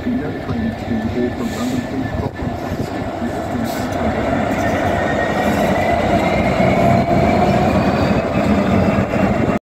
China claimed to be redundantly copying statistics from Auckland and Canberra